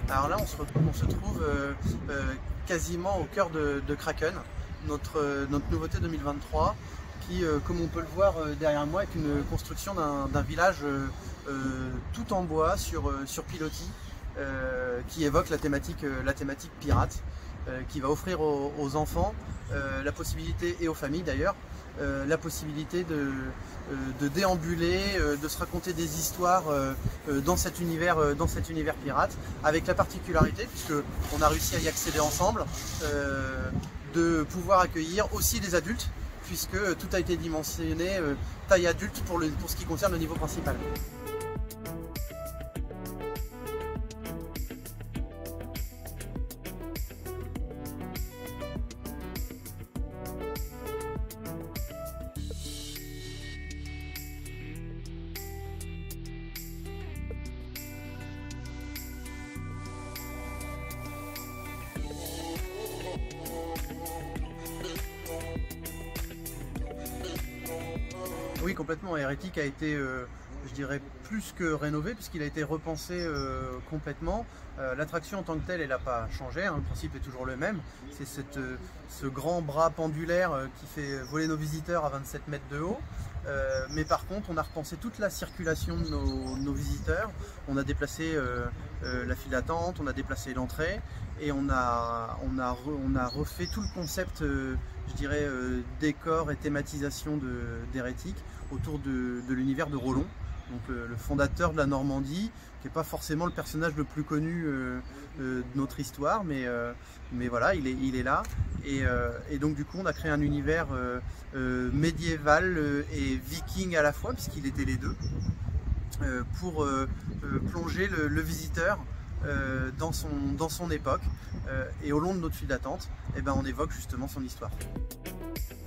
Alors là, on se trouve quasiment au cœur de Kraken, notre nouveauté 2023, qui, comme on peut le voir derrière moi, est une construction d'un village tout en bois sur pilotis, qui évoque la thématique pirate, qui va offrir aux enfants la possibilité, et aux familles d'ailleurs, la possibilité de déambuler, de se raconter des histoires dans cet univers pirate, avec la particularité, puisque on a réussi à y accéder ensemble, de pouvoir accueillir aussi les adultes, puisque tout a été dimensionné taille adulte pour ce qui concerne le niveau principal. Oui, complètement. Hérétique a été, je dirais, plus que rénové, puisqu'il a été repensé complètement. L'attraction en tant que telle, elle n'a pas changé, hein, le principe est toujours le même. C'est ce grand bras pendulaire qui fait voler nos visiteurs à 27 mètres de haut. Mais par contre, on a repensé toute la circulation de nos visiteurs. On a déplacé la file d'attente, on a déplacé l'entrée, et on a refait tout le concept, je dirais, décor et thématisation d'Hérétique autour de l'univers de Rollon, donc le fondateur de la Normandie, qui n'est pas forcément le personnage le plus connu de notre histoire, mais voilà, il est là. Et donc du coup, on a créé un univers médiéval et viking à la fois, puisqu'il était les deux, pour plonger le visiteur dans son époque, et au long de notre file d'attente, on évoque justement son histoire.